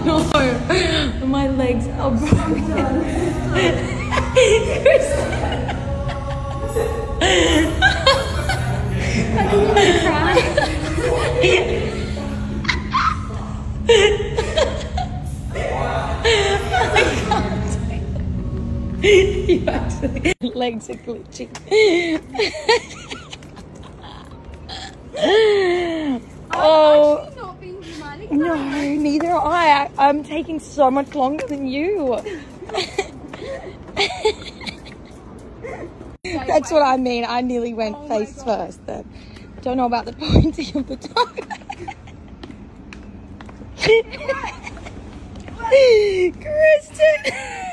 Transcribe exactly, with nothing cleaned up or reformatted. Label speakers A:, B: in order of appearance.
A: no, my legs are broken. Kristen.
B: I didn't want to cry.
A: You actually, legs are glitching. Oh,
B: I've not been dramatic.
A: no, neither am I. I'm taking so much longer than you. That's what I mean. I nearly went
B: Oh
A: face first then. Don't know about the pointing of the tongue. Kristen!